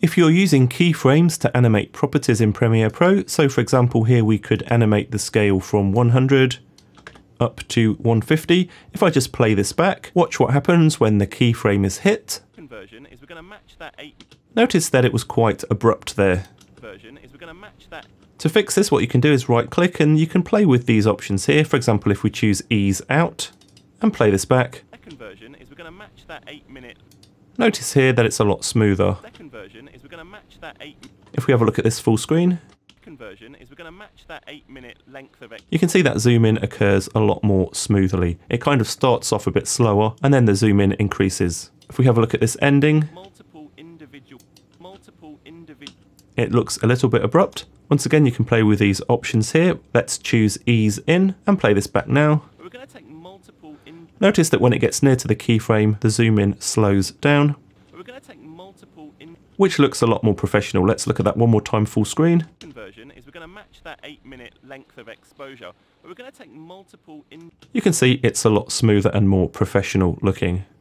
If you're using keyframes to animate properties in Premiere Pro, so for example here we could animate the scale from 100 up to 150. If I just play this back, watch what happens when the keyframe is hit. Conversion is we're going to match that 8. Notice that it was quite abrupt there. Conversion is we're going to match that. To fix this, what you can do is right click and you can play with these options here. For example, if we choose ease out and play this back. Second version is we're going to match that 8-minute. Notice here that it's a lot smoother. Second version is we're going to match that 8. If we have a look at this full screen, Conversion is we're going to match that 8-minute length of you can see that zoom in occurs a lot more smoothly. It kind of starts off a bit slower and then the zoom in increases. If we have a look at this ending, multiple individual. It looks a little bit abrupt. Once again, you can play with these options here. Let's choose ease in and play this back now. We're going to take multiple. Notice that when it gets near to the keyframe, the zoom in slows down, We're going to take multiple. which looks a lot more professional. Let's look at that one more time full screen. Conversion is we're going to match that 8-minute length of exposure. We're going to take multiple. You can see it's a lot smoother and more professional looking.